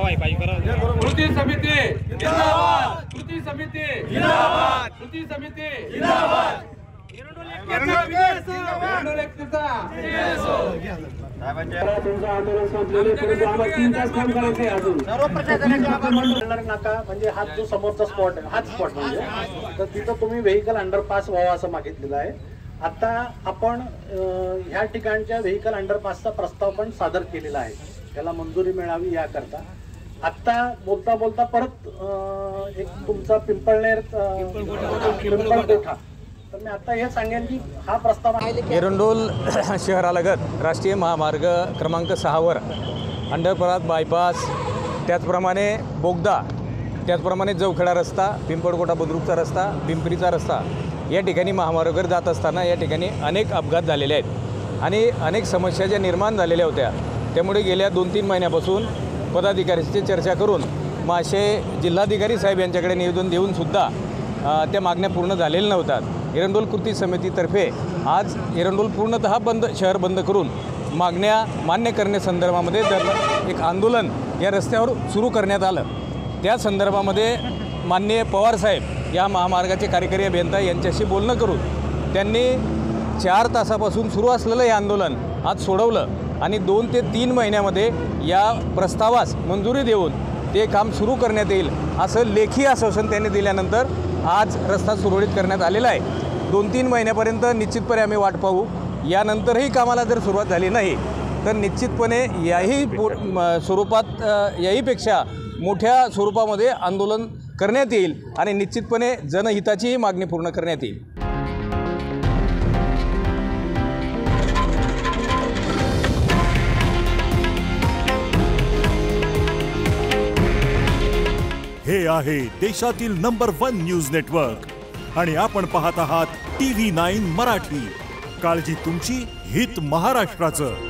कृती समिती जिंदाबाद, कृती समिती जिंदाबाद, कृती समिती जिंदाबाद, नाका म्हणजे हा जो समोरचा स्पॉट आहे हाच स्पॉट म्हणजे तर तिथं तुम्ही व्हेकल अंडरपास व्हावा असं मागितलेलं आहे। आता आपण ह्या ठिकाणच्या व्हेकल अंडरपासचा प्रस्ताव पण सादर केलेला आहे, त्याला मंजुरी मिळावी याकरता। आता बोलता बोलता परत एक तुमचा पिंपळनेर पिंपळगोठा, तर मी आता हे सांगेन की हा प्रस्ताव एरंडोल शहरालगत राष्ट्रीय महामार्ग क्रमांक 6वर अंडरपास, बायपास, त्याचप्रमाणे बोगदा, त्याचप्रमाणे जवखेडा रस्ता, पिंपळगोठा बुद्रुकचा रस्ता, पिंपरीचा रस्ता या ठिकाणी महामार्गावर जात असताना या ठिकाणी अनेक अपघात झालेले आहेत आणि अनेक समस्या ज्या निर्माण झालेल्या होत्या। त्यामुळे गेल्या 2-3 महिन्यापासून पदाधिकाऱ्यांची चर्चा करून माशे जिल्हाधिकारी साहेब यांच्याकडे निवेदन देऊनसुद्धा त्या मागण्या पूर्ण झालेल्या नव्हत्यात। एरंडोल कृती समितीतर्फे आज एरंडोल पूर्णतः शहर बंद करून मागण्या मान्य करण्यासंदर्भामध्ये एक आंदोलन या रस्त्यावर सुरू करण्यात आलं। त्या संदर्भामध्ये माननीय पवारसाहेब या महामार्गाचे कार्यकारी अभियंता यांच्याशी बोलणं करून त्यांनी 4 तासापासून सुरू असलेलं हे आंदोलन आज सोडवलं आणि 2 ते 3 महिन्यामध्ये या प्रस्तावास मंजुरी देऊन ते काम सुरू करण्यात येईल असं लेखी आश्वासन त्यांनी दिल्यानंतर आज रस्ता सुरळीत करण्यात आलेला आहे। 2-3 महिन्यापर्यंत निश्चितपणे आम्ही वाट पाहू। यानंतरही कामाला जर सुरुवात झाली नाही तर निश्चितपणे याही स्वरूपात याहीपेक्षा मोठ्या स्वरूपामध्ये आंदोलन करण्यात येईल आणि निश्चितपणे जनहिताचीही मागणी पूर्ण करण्यात येईल। हे आहे देशातील नंबर 1 न्यूज नेटवर्क आणि आपण पाहत आहात TV9 मराठी। काळजी तुमची, हित महाराष्ट्राचं।